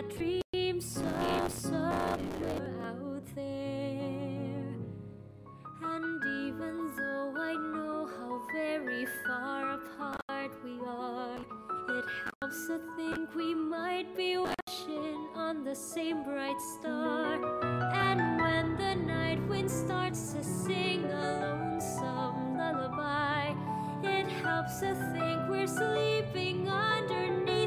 that dream somewhere out there. And even though I know how very far apart we are, it helps to think we might be wishing on the same bright star. And when the night wind starts to sing a lonesome lullaby, it helps to think we're sleeping underneath